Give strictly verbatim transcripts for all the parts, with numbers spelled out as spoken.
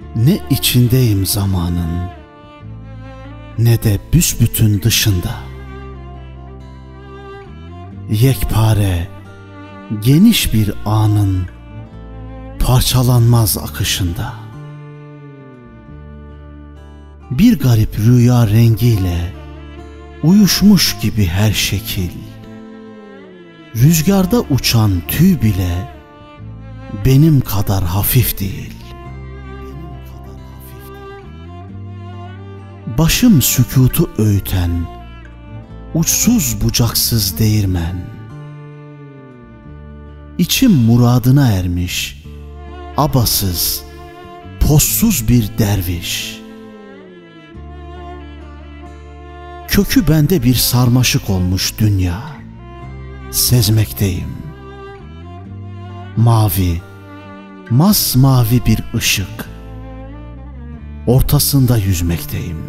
Ne içindeyim zamanın, ne de büsbütün dışında. Yekpare, geniş bir anın parçalanmaz akışında. Bir garip rüya rengiyle uyuşmuş gibi her şekil. Rüzgarda uçan tüy bile benim kadar hafif değil. Başım sükutu öğüten uçsuz bucaksız değirmen. İçim muradına ermiş abasız, possuz bir derviş. Kökü bende bir sarmaşık olmuş dünya, sezmekteyim. Mavi, masmavi bir ışık, ortasında yüzmekteyim.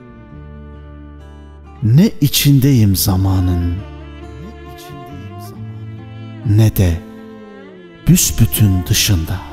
Ne içindeyim zamanın, ne de büsbütün dışında.